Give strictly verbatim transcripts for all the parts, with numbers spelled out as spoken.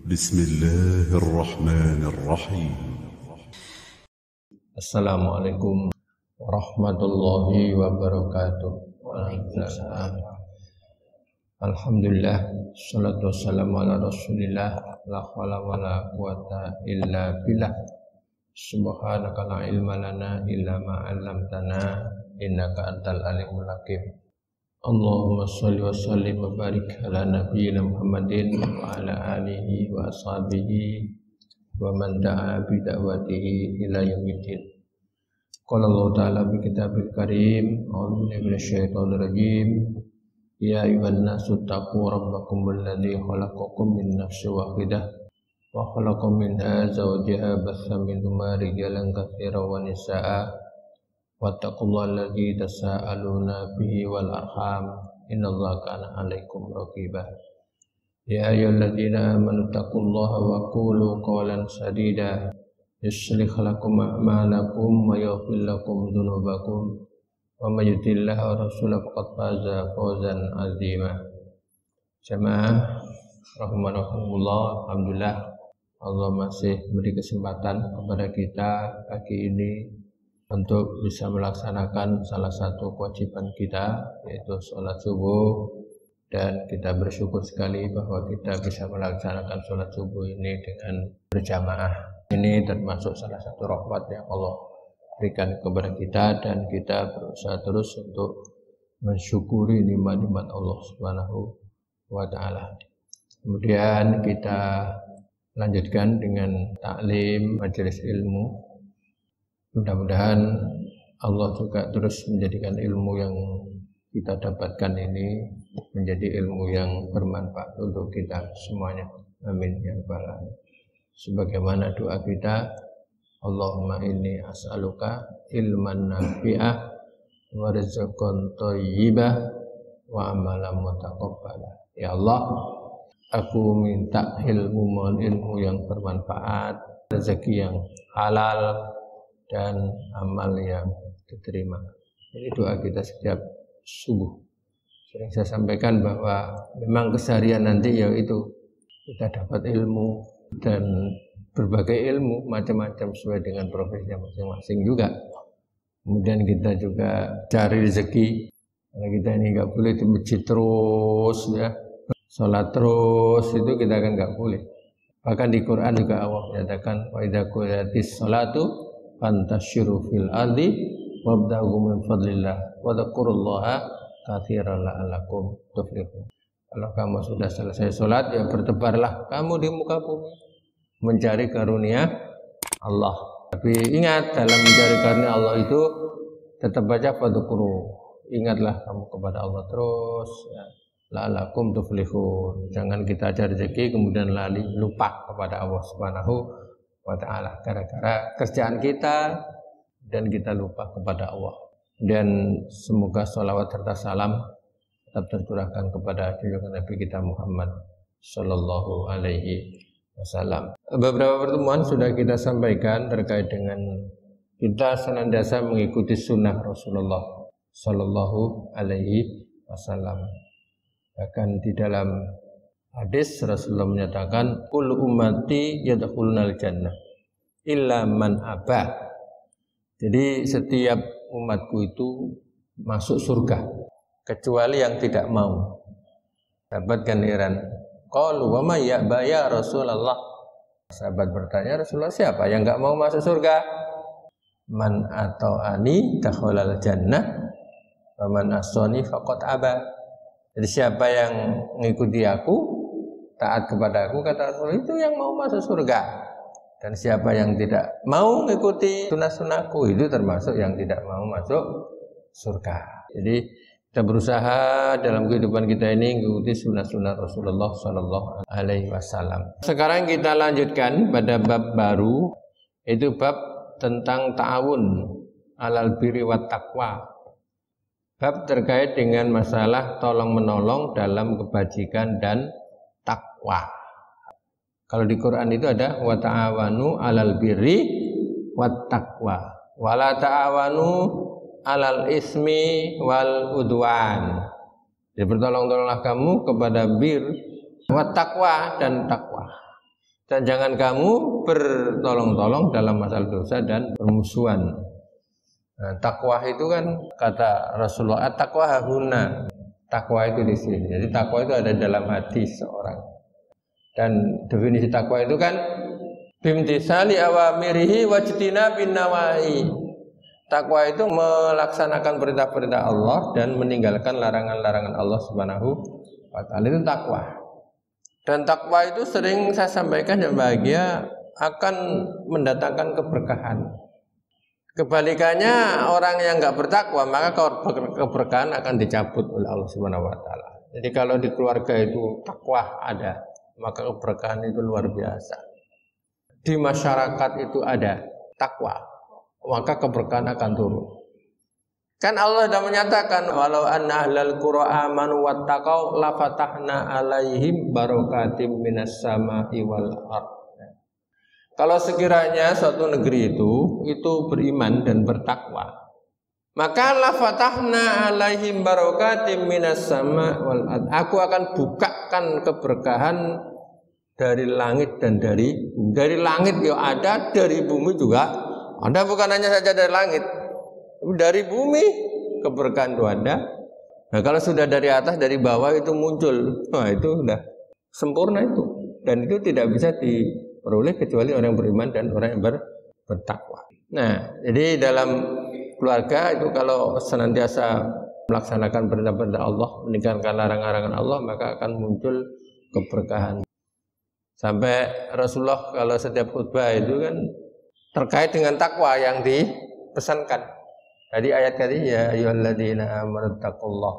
بسم الله الرحمن الرحيم. Assalamualaikum warahmatullahi wabarakatuh. Waalaikumsalam. Alhamdulillah, salatu wassalamu ala rasulillah, la hawla wa la quwata illa billah. Subhanaka la ilma lana illa ma 'allamtana, innaka antal alimul hakim. Allahumma sholli wa sallim wa barik ala nabiyyina Muhammadin wa ala alihi wa ashabihi wa man da'a bi da'watihi ila yaumiddin. Qala Allah ta'ala bi kitabil karim, a'udzu billahi minasyaitonir rajim. Ya ayyuhan nasu taqu rabbakum alladzi khalaqakum min nafsin wahidah wa khalaqa minha zawjaha batha minhuma rijalan katsiran wa nisaa'a wattaqullaha alladzi tasaaluna bihi wal arham innallaha kana 'alaikum raqiba. Ya ayyuhalladzina amanu taqullaha wa qulu qawlan sadida yuslih lakum a'malakum wa yaghfir lakum dzunubakum wa may yuti'illaha wa rasulahu faqad faza fawzan 'azima. Jamaah rahimakumullah, alhamdulillah Allah masih beri kesempatan kepada kita pagi ini untuk bisa melaksanakan salah satu kewajiban kita, yaitu sholat subuh. Dan kita bersyukur sekali bahwa kita bisa melaksanakan sholat subuh ini dengan berjamaah. Ini termasuk salah satu rahmat yang Allah berikan kepada kita, dan kita berusaha terus untuk mensyukuri nikmat-nikmat Allah Subhanahu wa ta'ala. Kemudian kita lanjutkan dengan taklim majelis ilmu. Mudah-mudahan Allah juga terus menjadikan ilmu yang kita dapatkan ini menjadi ilmu yang bermanfaat untuk kita semuanya. Amin ya rabbal alamin. Sebagaimana doa kita, Allahumma inni as'aluka ilman nafi'ah wa rizqan thayyibah wa amalan mutaqabbala. Ya Allah, aku minta ilmu ilmu yang bermanfaat, rezeki yang halal, dan amal yang diterima. Ini doa kita setiap subuh. Sering saya sampaikan bahwa memang keseharian nanti yaitu kita dapat ilmu, dan berbagai ilmu macam-macam sesuai dengan profesinya masing-masing juga. Kemudian kita juga cari rezeki. Kalau kita ini nggak boleh di masjid terus ya, sholat terus, itu kita kan nggak boleh. Bahkan di Quran juga Allah menyatakan wa idza quriyatis sholatu fantashiru fil ardi wabtaghu min fadlillah wa dzkurullaha katsiran la'allakum tuflihun. Kalau kamu sudah selesai sholat, ya bertebarlah kamu di muka bumi mencari karunia Allah. Tapi ingat, dalam mencari karunia Allah itu tetap baca fadzkuru, ingatlah kamu kepada Allah terus ya, la'allakum tuflihun. Jangan kita cari rezeki kemudian lali lupa kepada Allah Subhanahu wa ta'ala gara-gara kerjaan kita dan kita lupa kepada Allah. Dan semoga sholawat serta salam tetap tercurahkan kepada junjungan Nabi kita Muhammad sallallahu alaihi wasallam. Beberapa pertemuan sudah kita sampaikan terkait dengan kita senantiasa mengikuti sunnah Rasulullah sallallahu alaihi wasallam. Bahkan di dalam hadis Rasulullah menyatakan kullu ummati yadkhulunal jannah illa man aba. Jadi setiap umatku itu masuk surga kecuali yang tidak mau. Sahabat heran, qalu wa may ya'ba ya Rasulullah. Sahabat bertanya, Rasulullah, siapa yang enggak mau masuk surga? Man ata'ani dakhalal jannah wa man asani faqad aba. Jadi siapa yang mengikuti aku, taat kepada aku, kata Rasul, itu yang mau masuk surga. Dan siapa yang tidak mau mengikuti sunnah-sunnahku, itu termasuk yang tidak mau masuk surga. Jadi kita berusaha dalam kehidupan kita ini mengikuti sunnah-sunnah Rasulullah sallallahu alaihi wasallam. Sekarang kita lanjutkan pada bab baru, itu bab tentang ta'awun alal birri wat taqwa. Bab terkait dengan masalah tolong menolong dalam kebajikan dan takwa. Kalau di Quran itu ada wa ta'awanu 'alal birri wat taqwa wa la ta'awanu 'alal ismi wal udwan. Jadi bertolong-tolonglah kamu kepada bir wat taqwa dan takwa. Dan jangan kamu bertolong-tolong dalam masalah dosa dan permusuhan. Nah, takwa itu kan kata Rasulullah, at-taqwa hahuna. Takwa itu di sini. Jadi takwa itu ada dalam hati seorang. Dan definisi takwa itu kan bimtisali awamirihi wajtinabin nawahi. Takwa itu melaksanakan perintah-perintah Allah dan meninggalkan larangan-larangan Allah Subhanahu wa taala. Itu takwa. Dan takwa itu sering saya sampaikan yang bahagia akan mendatangkan keberkahan. Kebalikannya orang yang nggak bertakwa maka keberkahan akan dicabut oleh Allah Subhanahu wa taala. Jadi kalau di keluarga itu takwa ada, maka keberkahan itu luar biasa. Di masyarakat itu ada takwa, maka keberkahan akan turun. Kan Allah sudah menyatakan walau anna ahlal qura amanu wattaqau la fatahna alaihim barakatim minas sama'i wal ardh. Kalau sekiranya suatu negeri itu itu beriman dan bertakwa, maka la fatahna alaihim barakatim minas sama' wal ardh. Aku akan bukakan keberkahan dari langit dan dari dari langit ya ada, dari bumi juga ada, bukan hanya saja dari langit. Dari bumi keberkahan itu ada. Nah kalau sudah dari atas, dari bawah itu muncul, nah itu sudah sempurna itu. Dan itu tidak bisa diperoleh kecuali orang yang beriman dan orang yang ber, bertakwa. Nah jadi dalam keluarga itu kalau senantiasa melaksanakan perintah-perintah Allah, meninggalkan larangan-larangan Allah, maka akan muncul keberkahan. Sampai Rasulullah kalau setiap khutbah itu kan terkait dengan takwa yang dipesankan. Tadi ayat tadi ya ayyuhalladzina amanu taqullah.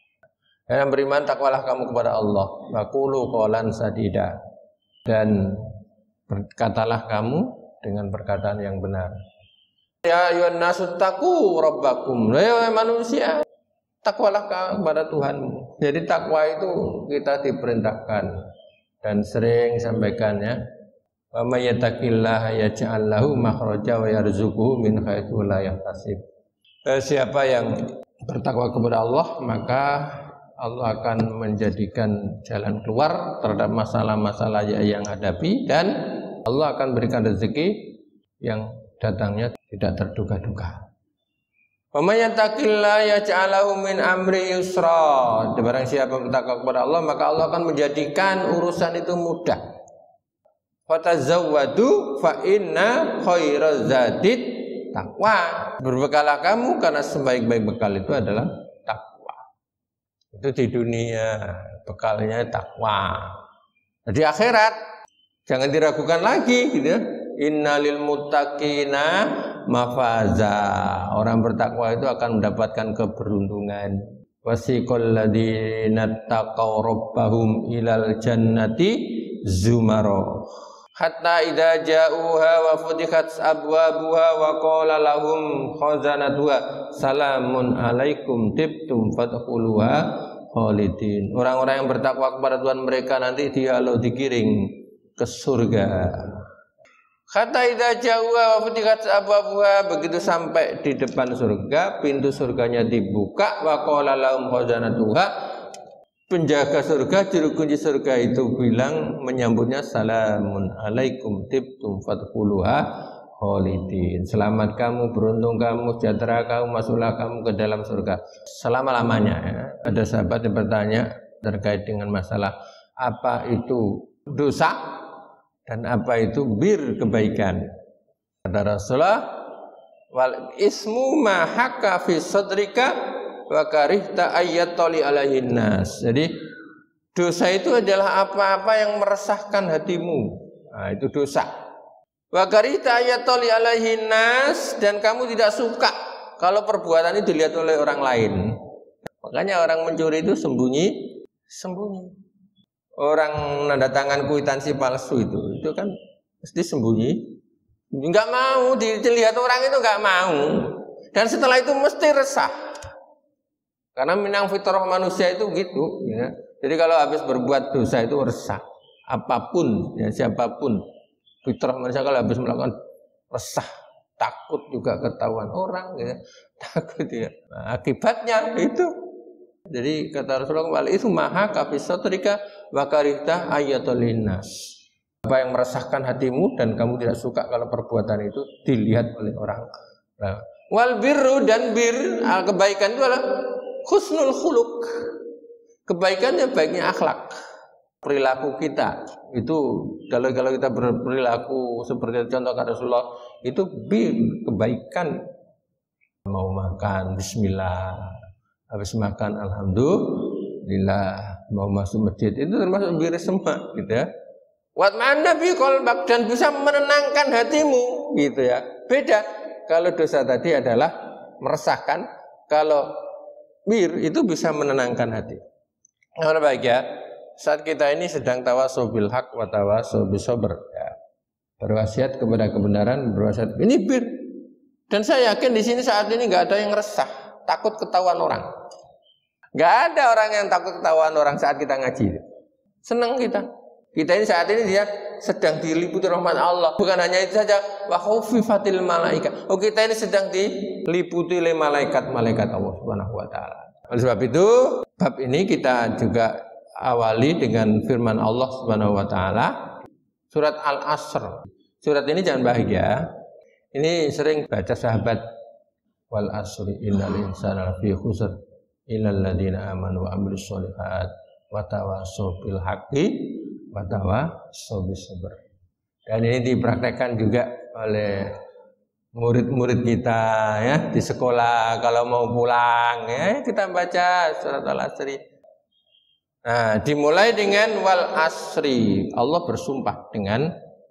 Yang beriman takwalah kamu kepada Allah. Wa qulu qawlan sadida. Dan berkatalah kamu dengan perkataan yang benar. Ya ayyuhan nasu taqu rabbakum. Ya manusia, takwalah kepada Tuhanmu. Jadi takwa itu kita diperintahkan dan sering sampaikannya. Wa may yattaqillaha yaj'al lahu makhraja wa yarzuquhu min haitsu la yahtasib. Siapa yang bertakwa kepada Allah, maka Allah akan menjadikan jalan keluar terhadap masalah-masalah yang hadapi, dan Allah akan berikan rezeki yang datangnya tidak terduga-duga. Wa may yattaqillaha yaj'al lahu min amri yusra. Barang siapa bertakwa kepada Allah, maka Allah akan menjadikan urusan itu mudah. Fatazawwadu fa inna khairaz zadid takwa. Berbekalah kamu karena sebaik-baik bekal itu adalah takwa. Itu di dunia bekalnya takwa. Di akhirat jangan diragukan lagi gitu ya. Innalil muttaqina mafaza. Orang bertakwa itu akan mendapatkan keberuntungan. Wasiqal ladzina taqaw rabbahum ilal jannati zumara. Hatta idza ja'uha wa futihat abwabuha wa qala lahum khazanatuha salamun alaikum tibtum fadkhuluha khalidin. Orang-orang yang bertakwa kepada Tuhan mereka nanti dia lalu digiring ke surga. Hatta idza ja'uha wa futihat abwabuha, begitu sampai di depan surga, pintu surganya dibuka, wa qala lahum khazanatuha, penjaga surga, juru kunci surga itu bilang menyambutnya salamun alaikum tibtum fadkhuluha khalidin. Selamat kamu, beruntung kamu, sejahtera kamu, masuklah kamu ke dalam surga selama-lamanya ya. Ada sahabat yang bertanya terkait dengan masalah apa itu dosa dan apa itu bir, kebaikan. Kata Rasulullah, wal ismu ma hakka fi sadrika wa karihta ayyatali alaihin nas. Jadi dosa itu adalah apa-apa yang meresahkan hatimu. Nah, itu dosa. Wa karihta ayyatali alaihin nas, dan kamu tidak suka kalau perbuatan itu dilihat oleh orang lain. Makanya orang mencuri itu sembunyi, sembunyi. Orang nanda tangan kwitansi palsu itu, itu kan mesti sembunyi. Enggak mau dilihat orang itu, enggak mau. Dan setelah itu mesti resah. Karena minang fitrah manusia itu gitu ya. Jadi kalau habis berbuat dosa itu resah. Apapun ya, siapapun, fitrah manusia kalau habis melakukan resah, takut juga ketahuan orang ya. Takut ya. Nah, akibatnya itu. Jadi kata Rasulullah, wal itu maha kafis satrika wa karihta ayatul linnas. Apa yang meresahkan hatimu dan kamu tidak suka kalau perbuatan itu dilihat oleh orang. Nah, wal birru dan bir, kebaikan itu adalah husnul khuluq. Kebaikannya baiknya akhlak. Perilaku kita itu kalau kalau kita berperilaku seperti contoh kata Rasulullah itu bir kebaikan. Mau makan bismillah, habis makan alhamdulillah, mau masuk masjid itu termasuk bir semua gitu ya. Wat ma'an nabi qalbak dan bisa menenangkan hatimu gitu ya. Beda kalau dosa tadi adalah meresahkan, kalau bir itu bisa menenangkan hati. Nah, baik ya. Saat kita ini sedang tawasau bil haq wa tawasau bis sabr ya. Berwasiat kepada kebenaran, berwasiat ini bir. Dan saya yakin di sini saat ini nggak ada yang resah, takut ketahuan orang. Nggak ada orang yang takut ketahuan orang saat kita ngaji. Senang kita. Kita ini saat ini dia sedang diliputi rahmat Allah. Bukan hanya itu saja, wa khuffifatil malaika. Oh, kita ini sedang diliputi oleh malaikat-malaikat Allah Subhanahu wa taala. Oleh sebab itu, bab ini kita juga awali dengan firman Allah Subhanahu wa taala surat Al-Asr. Surat ini jangan bahagia. Ini sering baca sahabat wal asri innal insana lafi khusr illal ladzina amanu wa amilus sholihat wa tawassaw bil haqqi wa tawassaw bis sabr. Dan ini dipraktekkan juga oleh murid-murid kita ya di sekolah kalau mau pulang ya kita baca surat Al-Asr. Nah, dimulai dengan wal asri. Allah bersumpah dengan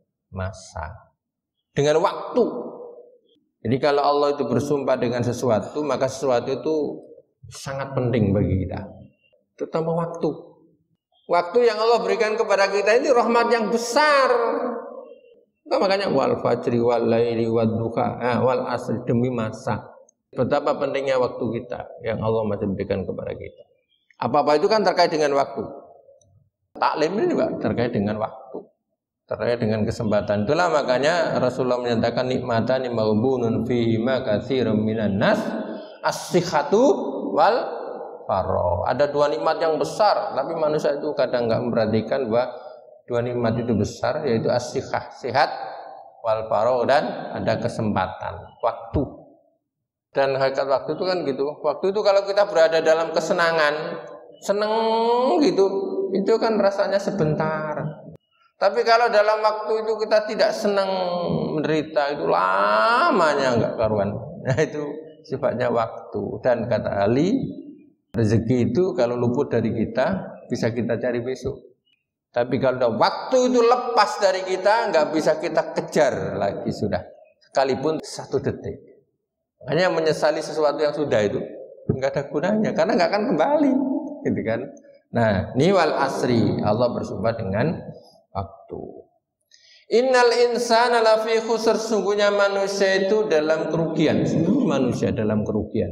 masa, dengan waktu. Jadi kalau Allah itu bersumpah dengan sesuatu, maka sesuatu itu sangat penting bagi kita, terutama waktu. Waktu yang Allah berikan kepada kita ini rahmat yang besar. Nah, makanya wal fajri wal laili wad duha, nah, wal asri, demi masa. Betapa pentingnya waktu kita yang Allah masih berikan kepada kita. Apa-apa itu kan terkait dengan waktu. Taklim ini juga terkait dengan waktu, terkait dengan kesempatan. Itulah makanya Rasulullah menyatakan nikmatani maghbunun fihi ma katsiran minan nas as-sihhatu wal faro. Ada dua nikmat yang besar, tapi manusia itu kadang nggak memperhatikan bahwa dua nikmat itu besar, yaitu as-sihhah, sehat, wal faro, dan ada kesempatan, waktu. Dan hakikat waktu itu kan gitu. Waktu itu kalau kita berada dalam kesenangan, seneng gitu, itu kan rasanya sebentar. Tapi kalau dalam waktu itu kita tidak senang, menderita, itu lamanya enggak karuan. Nah itu sifatnya waktu. Dan kata Ali, rezeki itu kalau luput dari kita bisa kita cari besok. Tapi kalau waktu itu lepas dari kita, enggak bisa kita kejar lagi sudah. Sekalipun satu detik. Hanya menyesali sesuatu yang sudah itu enggak ada gunanya karena enggak akan kembali, gitu kan. Nah, ini wal asri, Allah bersumpah dengan waktu. Innal insana lafi khusr, sungguhnya manusia itu dalam kerugian. Seluruh manusia dalam kerugian.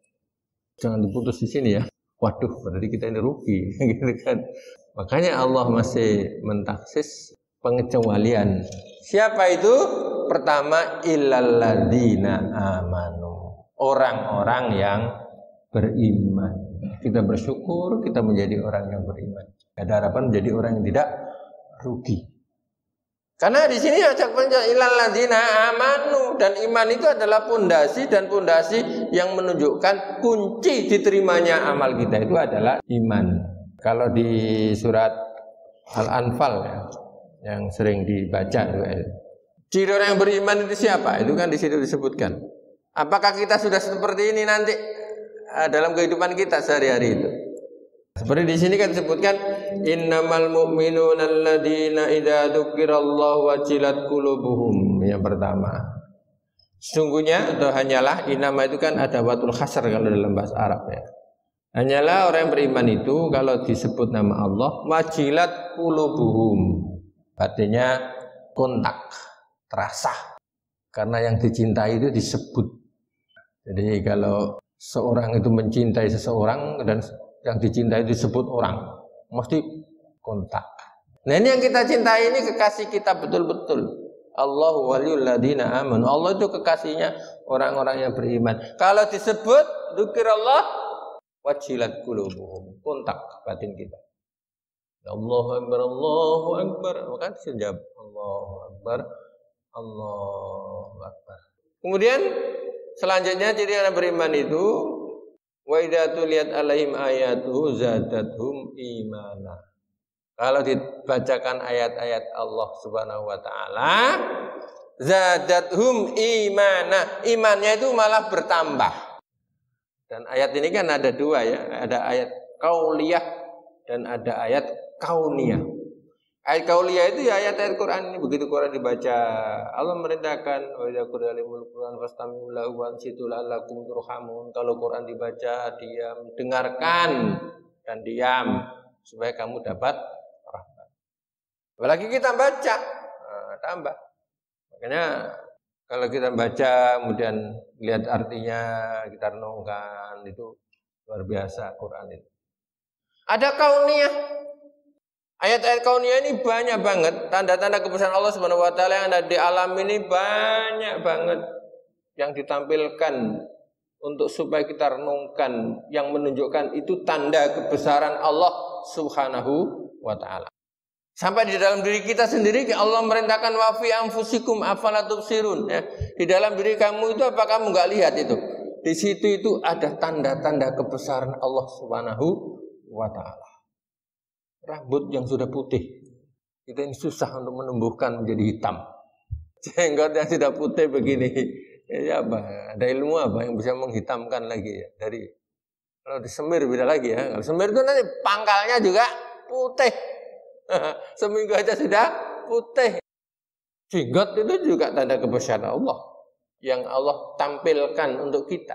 Jangan diputus di sini ya. Waduh, berarti kita ini rugi, gitu kan. Makanya Allah masih mentaksis pengecualian. Siapa itu? Pertama, illalladzina amanu, orang-orang yang beriman. Kita bersyukur kita menjadi orang yang beriman. Ada harapan menjadi orang yang tidak rugi. Karena di sini ajak penjelasan illalladzina amanu, dan iman itu adalah pondasi, dan pondasi yang menunjukkan kunci diterimanya amal kita itu adalah iman. Kalau di surat Al-Anfal ya, yang sering dibaca itu, ciri orang yang beriman itu siapa? Itu kan di situ disebutkan. Apakah kita sudah seperti ini nanti dalam kehidupan kita sehari-hari itu? Seperti di sini kan disebutkan innamal mu'minuna alladzina idza dzukirallahu wajilat qulubuhum. Yang pertama, sesungguhnya atau hanyalah, innama itu kan ada watul khasar kalau dalam bahasa Arab ya. Hanyalah orang yang beriman itu kalau disebut nama Allah wajilat qulubuhum, artinya kontak, terasa, karena yang dicintai itu disebut. Jadi kalau seorang itu mencintai seseorang dan yang dicintai disebut orang, mesti kontak. Nah ini yang kita cintai, ini kekasih kita betul-betul. Allahu waliyul ladzina amanu. Allah itu kekasihnya orang-orang yang beriman. Kalau disebut dzikirallah wajilat qulubuhum, kontak batin kita. Allahu Akbar, Allahu Akbar. Maka dijawab Allahu Akbar, Allahu Akbar. Kemudian selanjutnya ciri orang beriman itu wa idza tuliyat alaihim ayatuhu zadatuhum imana. Kalau dibacakan ayat-ayat Allah Subhanahu wa taala, zadathum imana. Imannya itu malah bertambah. Dan ayat ini kan ada dua ya, ada ayat qauliyah dan ada ayat kauniyah. Ayat kauliyah itu ya ayat-ayat Quran ini, begitu Quran dibaca, Allah merintahkan wa idza quri'a al Quran fastami'u lahu wa ansitu la'allakum turhamun. Kalau Quran dibaca, diam, dengarkan dan diam supaya kamu dapat rahmat. Apalagi kita baca, nah, tambah. Makanya kalau kita baca kemudian lihat artinya, kita renungkan, itu luar biasa Quran itu. Ada kauniyah. Ayat-ayat kauniyah ini banyak banget, tanda-tanda kebesaran Allah Subhanahu wa taala yang ada di alam ini banyak banget yang ditampilkan untuk supaya kita renungkan, yang menunjukkan itu tanda kebesaran Allah Subhanahu wa taala. Sampai di dalam diri kita sendiri Allah merintahkan wa fi anfusikum afala tubsirun ya. Di dalam diri kamu itu apa kamu enggak lihat itu? Di situ itu ada tanda-tanda kebesaran Allah Subhanahu wa taala. Rambut yang sudah putih, kita ini susah untuk menumbuhkan menjadi hitam. Jenggot yang sudah putih begini, ya apa? Ada ilmu apa yang bisa menghitamkan lagi ya? Dari kalau disemir beda lagi ya. Kalau semir itu nanti pangkalnya juga putih. Seminggu aja sudah putih. Jenggot itu juga tanda kebesaran Allah yang Allah tampilkan untuk kita.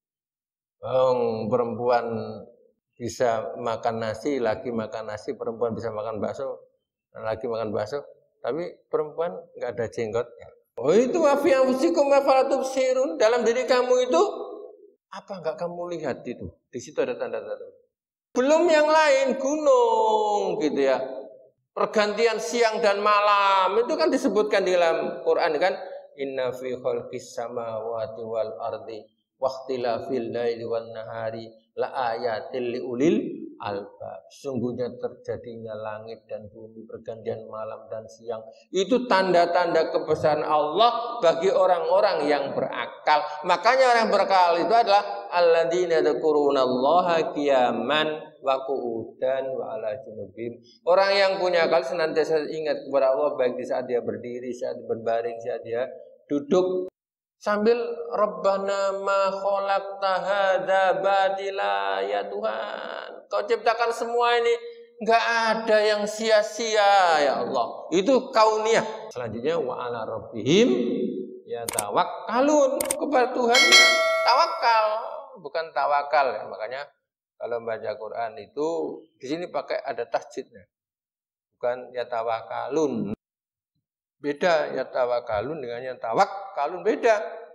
Oh, perempuan bisa makan nasi, laki makan nasi, perempuan bisa makan bakso, laki makan bakso, tapi perempuan nggak ada jenggotnya. Oh itu wafi anfusikum afala tubsirun. Dalam diri kamu itu apa nggak kamu lihat itu? Di situ ada tanda-tanda. Belum yang lain, gunung gitu ya. Pergantian siang dan malam itu kan disebutkan di dalam Quran kan. Inna fi khalqis samawati wal ardi waqtilafil laili wan nahari la ayatil liulil albab. Sungguhnya terjadinya langit dan bumi, pergantian malam dan siang, itu tanda-tanda kebesaran Allah bagi orang-orang yang berakal. Makanya orang berakal itu adalah alladzina yadhkurunallaha qiyaman wa qu'udan wa ala junubihim. Orang yang punya akal senantiasa ingat kepada Allah baik di saat dia berdiri, saat berbaring, saat dia duduk. Sambil Rabbana ma khalaqta hadza batila ya Tuhan. Kau ciptakan semua ini enggak ada yang sia-sia ya Allah. Itu kauniyah. Selanjutnya wa ala rabbihim yatawakkalun, kepada Tuhan tawakal, bukan tawakal ya. Makanya kalau membaca Quran itu di sini pakai ada tasjidnya. Bukan yatawakalun. Beda yatawakalun dengan yatawakkalun, beda.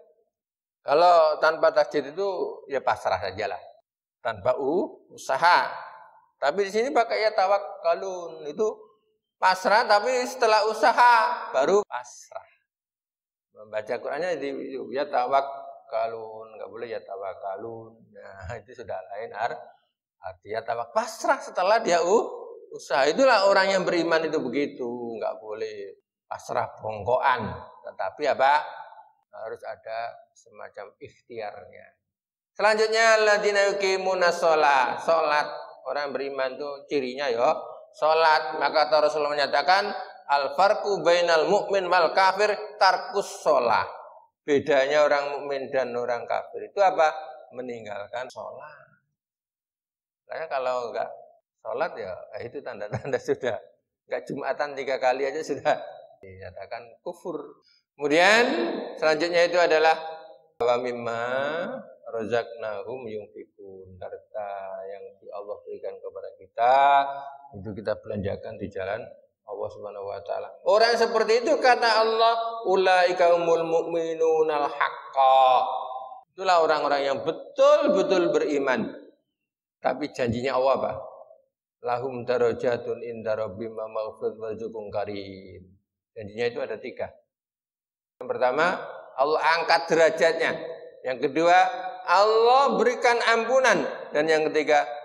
Kalau tanpa tasjid itu ya pasrah sajalah, tanpa u, usaha. Tapi di sini pakai yatawakkalun, itu pasrah tapi setelah usaha baru pasrah. Membaca Qurannya di yatawakkalun, enggak boleh yatawakalun. Nah, itu sudah lain arti yatawak, pasrah setelah dia uh, usaha. Itulah orang yang beriman itu begitu, enggak boleh pasrah bongkoan, tetapi apa? Harus ada semacam ikhtiarnya. Selanjutnya alladzina yuqimuna shalah, salat. Orang beriman itu cirinya ya salat. Maka Rasulullah menyatakan al-farqu bainal mu'min wal kafir tarkus shalah. Bedanya orang mukmin dan orang kafir itu apa? Meninggalkan salat. Karena kalau enggak salat ya itu tanda-tanda sudah enggak Jumatan tiga kali aja sudah dinyatakan kufur. Kemudian selanjutnya itu adalah wa mimma razaqnahum yunfiqun. Harta yang Allah berikan kepada kita itu kita belanjakan di jalan Allah Subhanahu wa taala. Orang seperti itu kata Allah, ulaika humul mu'minunal haqqa. Itulah orang-orang yang betul-betul beriman. Tapi janjinya Allah apa? Lahum darajatun inda rabbihim wa maghfiratun wa rizqun karim. Janjinya itu ada tiga. Yang pertama, Allah angkat derajatnya. Yang kedua, Allah berikan ampunan. Dan yang ketiga,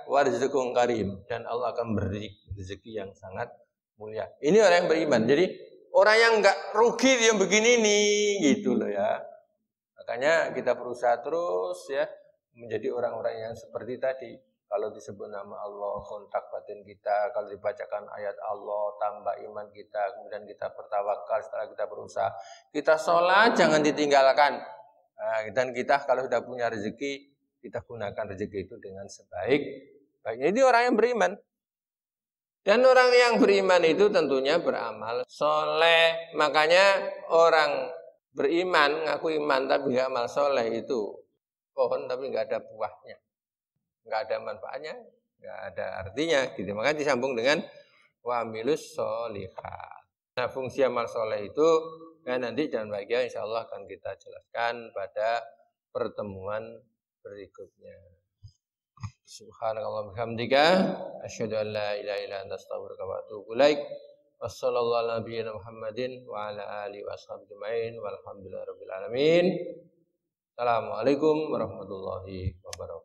warzukun karim, dan Allah akan beri rezeki yang sangat mulia. Ini orang yang beriman. Jadi orang yang enggak rugi yang begini nih gitu loh ya. Makanya kita berusaha terus ya menjadi orang-orang yang seperti tadi. Kalau disebut nama Allah, kontak batin kita. Kalau dibacakan ayat Allah, tambah iman kita. Kemudian kita bertawakal setelah kita berusaha. Kita sholat, jangan ditinggalkan. Nah, dan kita kalau sudah punya rezeki, kita gunakan rezeki itu dengan sebaik-baiknya. Ini orang yang beriman. Dan orang yang beriman itu tentunya beramal soleh. Makanya orang beriman, ngaku iman tapi nggak amal soleh itu pohon tapi nggak ada buahnya. Nggak ada manfaatnya, nggak ada artinya gitu. Maka disambung dengan wa amilus sholihat. Nah, fungsi amal soleh itu ya, nanti dan bahagia insya Allah akan kita jelaskan pada pertemuan berikutnya. Subhanallah bihamdika asyhadu an la ilaha illa anta astaghfiruka wa atubu ilaik. Wassallallahu ala nabiyyina Muhammadin wa ala alihi washabbihi ajmain walhamdulillahi rabbil alamin. Assalamualaikum warahmatullahi wabarakatuh.